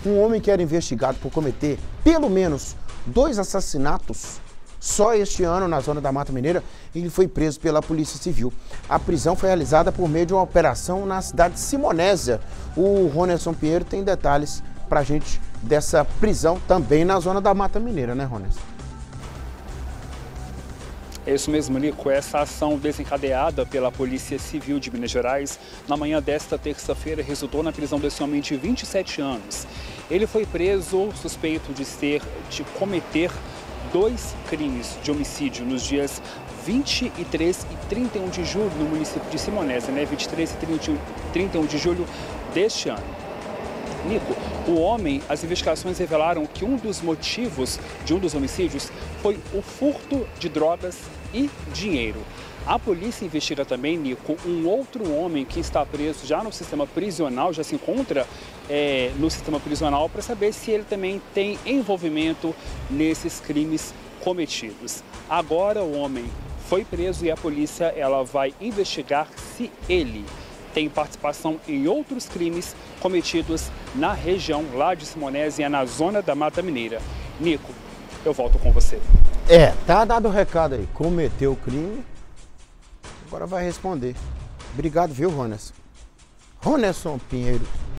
Um homem que era investigado por cometer pelo menos 2 assassinatos só este ano na zona da Mata Mineira, ele foi preso pela Polícia Civil. A prisão foi realizada por meio de uma operação na cidade de Simonésia. O Ronerson Pinheiro tem detalhes pra gente dessa prisão também na zona da Mata Mineira, né, Ronerson? É isso mesmo, Nico. Essa ação desencadeada pela Polícia Civil de Minas Gerais na manhã desta terça-feira resultou na prisão desse homem de 27 anos. Ele foi preso suspeito de cometer 2 crimes de homicídio nos dias 23 e 31 de julho no município de Simonésia, né? 23 e 31 de julho deste ano. Nico, o homem, as investigações revelaram que um dos motivos de um dos homicídios foi o furto de drogas e dinheiro. A polícia investiga também, Nico, um outro homem que está preso já no sistema prisional, já se encontra no sistema prisional, para saber se ele também tem envolvimento nesses crimes cometidos. Agora o homem foi preso e a polícia ela vai investigar se ele tem participação em outros crimes cometidos na região lá de Simonésia, na zona da Mata Mineira. Nico, eu volto com você. Tá dado o recado aí. Cometeu o crime, agora vai responder. Obrigado, viu, Ronerson? Ronerson Pinheiro.